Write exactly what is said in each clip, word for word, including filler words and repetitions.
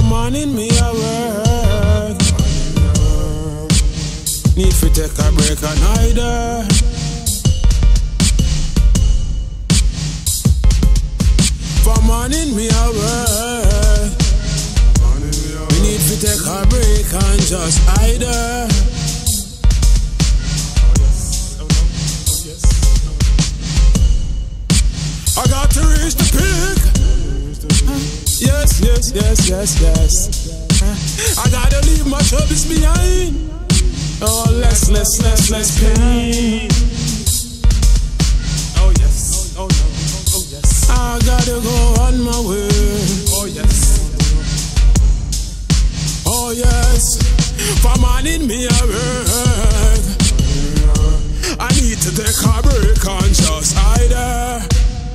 morning me a work. Need to take a break and either. For morning me a work. We need to take a break and just either. I got to reach the peak. Yes, yes, yes, yes, yes. I gotta leave my troubles behind. Oh, less, less, less, less pain. Oh yes, oh no, oh yes. I gotta go on my way. Oh yes, oh yes. For morning me a work. I need to take a break and just either.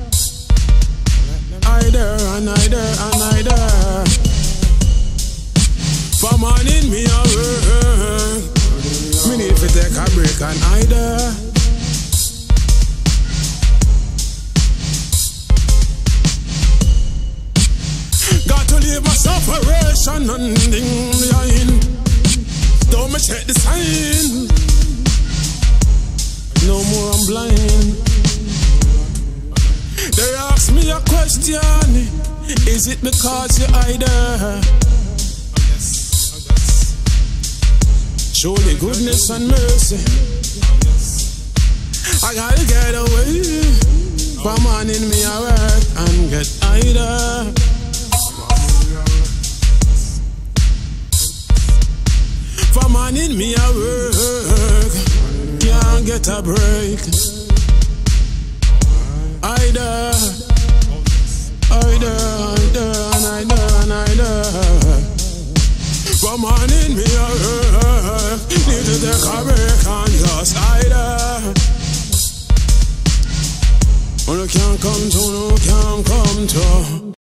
Either and either and either. For morning me a work. Me need to take a break and either. Got to leave my separation and ding behind. Don't me check the sign. No more I'm blind. They ask me a question. Is it because you're either? Surely goodness and mercy. I gotta get away. From morning me a work and get either. From morning me a work. Can't get a break. Either, either, either, and either, and either. From morning me a work. Need to take a break and just either. Oh, no can't come to, no can't come to.